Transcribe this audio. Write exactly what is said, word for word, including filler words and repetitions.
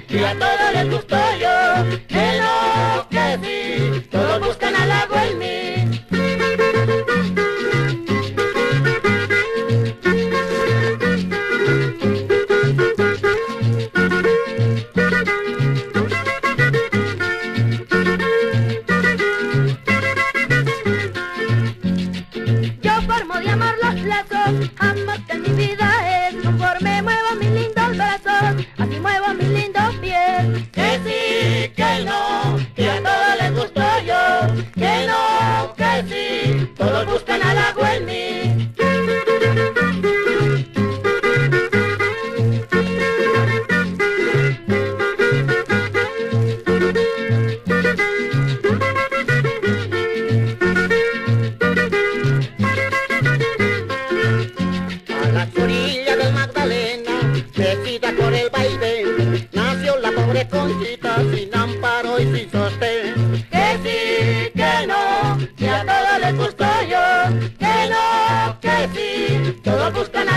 y a todos les gusto yo. Que no, que sí, todos buscan halago en mí. Yo formo de amor los lazos, amor que en mi vida es. Conforme muevo mis lindos brazos, así muevo mis lindos pies. Que sí, que no, que a todos les gusto yo. Que no, que sí, todos buscan halago en mí. A las orillas del Magdalena, vestida por el vaivén, nació la pobre Conchita sin amparo y sin sostén. Que sí, que no, que a todos les gusto yo. Que no, que sí, todos buscan